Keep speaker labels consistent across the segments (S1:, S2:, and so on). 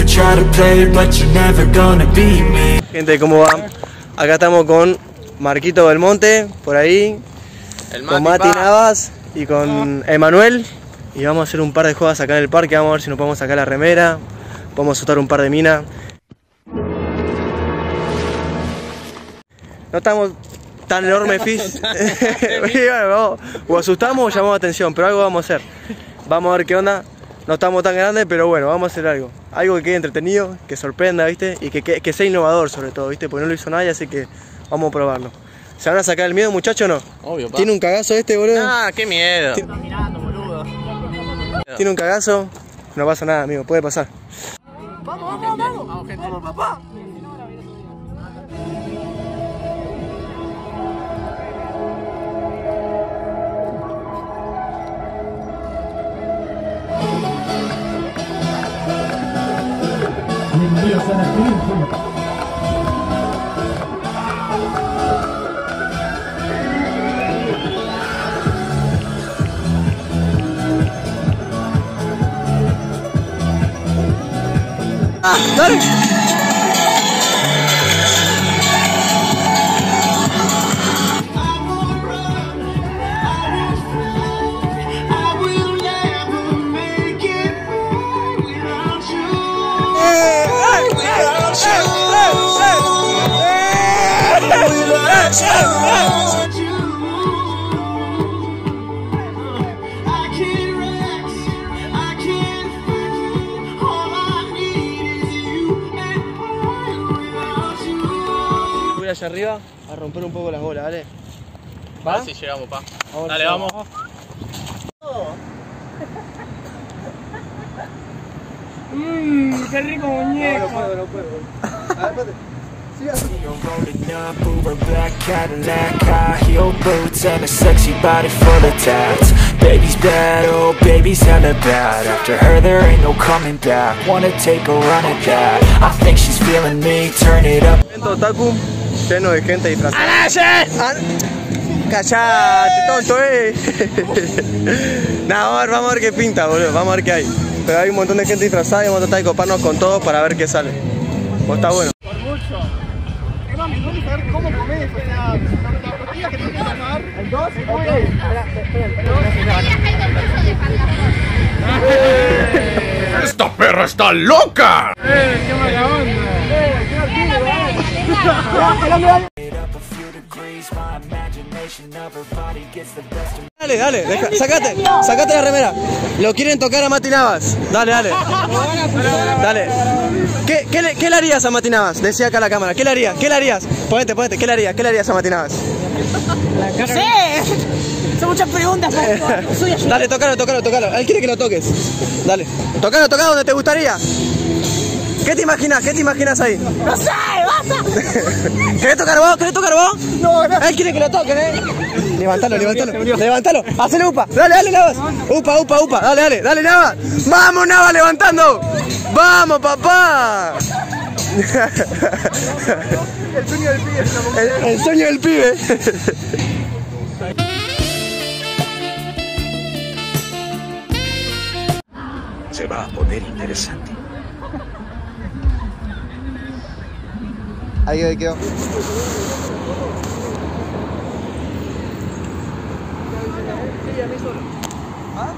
S1: try to play it, but you're never gonna beat me.
S2: Gente, ¿cómo va? Acá estamos con Marquito Belmonte, por ahí, con Mati Navas y con Emanuel. Y vamos a hacer un par de jugadas acá en el parque, vamos a ver si nos podemos sacar la remera, podemos soltar un par de minas. No estamos tan enormes o asustamos o llamamos atención, pero algo vamos a hacer. Vamos a ver qué onda. No estamos tan grandes, pero bueno, vamos a hacer algo. Algo que quede entretenido, que sorprenda, ¿viste? Y que sea innovador sobre todo, ¿viste? Porque no lo hizo nadie, así que vamos a probarlo. ¿Se van a sacar el miedo, muchachos, o no?
S3: Obvio, pa.
S2: ¿Tiene un cagazo este, boludo?
S3: Ah, qué miedo.
S2: ¿Tiene un cagazo? No pasa nada, amigo, puede pasar.
S3: Vamos, gente. Vamos, papá.
S2: ¡Dale! Voy allá arriba a romper un poco las bolas, ¿vale?
S3: ¿Va? A ver si llegamos, pa. Dale,
S2: si
S3: vamos.
S4: Qué rico muñeco.
S2: No puedo. A ver, espérate.
S1: Rolling up, Uber black Cadillac, high heel boots and a sexy body full of tats. Baby's bad, oh baby's hella bad. After her there ain't no coming back. Wanna take a run at that? I think she's feeling me, turn it up.
S2: Evento otaku, lleno de gente disfrazada. ¡Callate, tonto, Nah, vamos a ver qué pinta, boludo, vamos a ver qué hay. Pero hay un montón de gente disfrazada y vamos a tratar de coparnos con todos para ver qué sale. Pues está bueno.
S4: Por mucho. Vamos a ver cómo comés, o sea, la tortilla que tienes que sacar. ¿El 2? Ok.
S3: ¡Esta perra está loca!
S4: ¡Qué mala onda!
S2: Dale, sacate la remera. Lo quieren tocar a Mati Navas. Dale. ¿Qué le harías a Mati Navas? Decía acá a la cámara. ¿Qué le harías? Ponete. ¿Qué le harías a Mati Navas?
S4: No sé. Son muchas preguntas.
S2: Dale, tocalo. Él quiere que lo toques. Dale. Tocalo donde te gustaría. ¿Qué te imaginas ahí?
S4: No sé, basta.
S2: ¿Querés tocar vos?
S4: No.
S2: Él quiere que lo toquen, Levántalo. Hacele upa. Dale, Navas. Upa. Dale, Navas. Vamos, Navas, levantando. Vamos, papá.
S4: El sueño del pibe.
S2: El sueño del pibe.
S1: Se va a poner interesante.
S2: Ahí quedó. ¿Ah?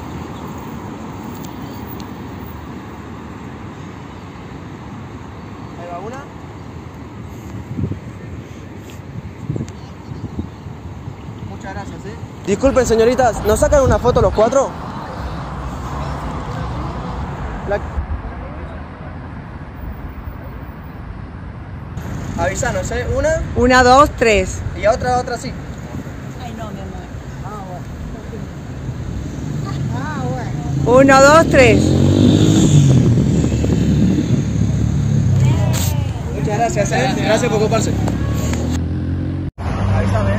S2: Ahí va una. Muchas gracias, Disculpen, señoritas, ¿nos sacan una foto los cuatro? Avisanos, una.
S5: 1, 2, 3.
S2: Y otra sí.
S5: Ay, no, mi amor. 1, 2, 3.
S2: Muchas gracias, Gracias por ocuparse. Avísame,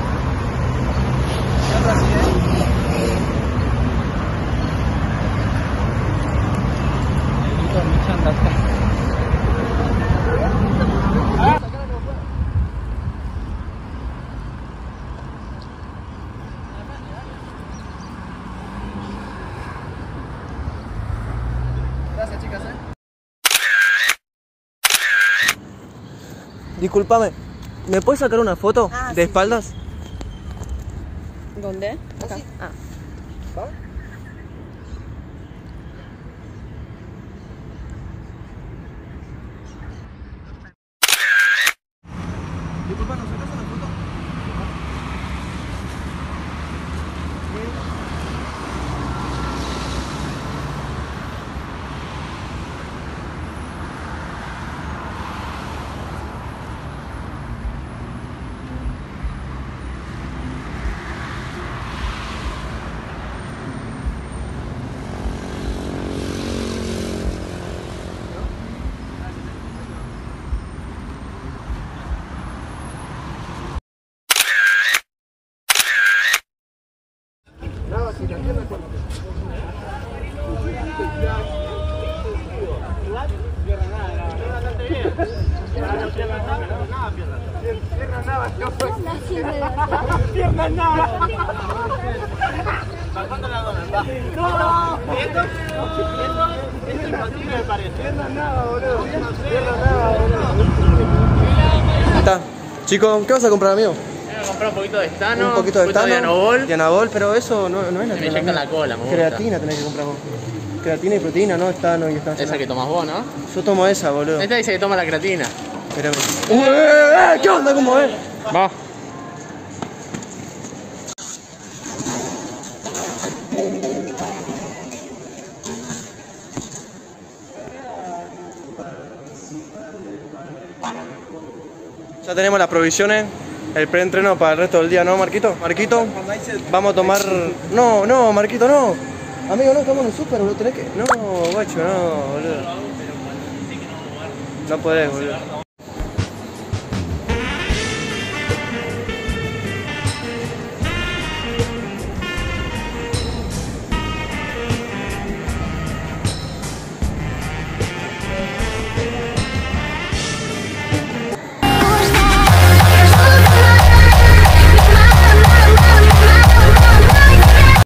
S2: Y otra sí, Gracias, chicas, Disculpame, ¿me puedes sacar una foto
S5: Ah,
S2: de
S5: sí,
S2: espaldas?
S5: ¿Dónde? Acá. Ah.
S2: Disculpa, ¿nos sacas una foto? Está. Chicos, ¿qué vas a comprar, amigo?
S3: Voy a comprar un poquito de estano,
S2: Un poquito de estano.
S3: Dianabol.
S2: Dianabol, pero eso no es
S3: Se me
S2: natural.
S3: inyecta en la cola, me gusta.
S2: Creatina tenés que comprar vos. Creatina y proteína, no estano y estano.
S3: Esa que tomas vos, ¿no?
S2: Yo tomo esa, boludo.
S3: Esta dice que toma la creatina.
S2: Espérame. ¿Qué onda? ¿Cómo es?
S3: Va.
S2: Ya tenemos las provisiones, el preentreno para el resto del día, ¿no, Marquito? Marquito, vamos a tomar... No, Marquito, no. Amigo, no, estamos en el súper, boludo, tenés que... No, guacho, no, boludo. No podés, boludo.